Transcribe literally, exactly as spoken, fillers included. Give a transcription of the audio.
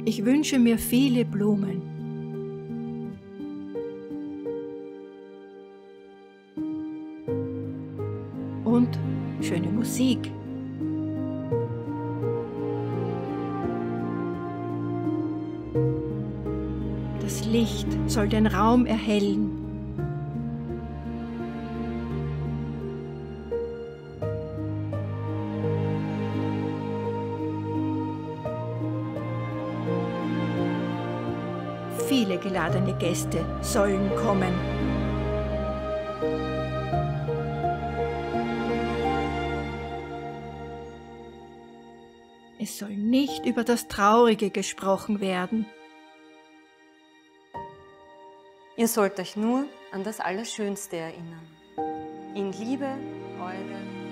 Ich wünsche mir viele Blumen. Und schöne Musik. Das Licht soll den Raum erhellen. Viele geladene Gäste sollen kommen. Es soll nicht über das Traurige gesprochen werden. Ihr sollt euch nur an das Allerschönste erinnern. In Liebe, eure